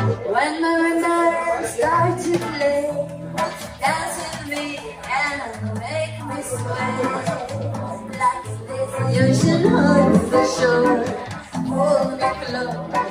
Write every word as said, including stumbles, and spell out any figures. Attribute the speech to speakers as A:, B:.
A: When marimba start to play, dance with me and make me sway. Like this, you should hold for sure. Hold me close.